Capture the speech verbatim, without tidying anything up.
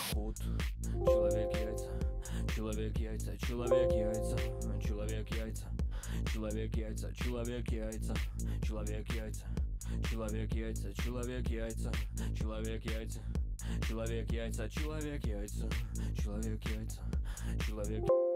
ход. Человек яйца, человек яйца, человек яйца, человек яйца, человек яйца, человек яйца, человек яйца, человек яйца, человек яйца, человек яйца, человек яйца, человек яйца, человек яйца, человек.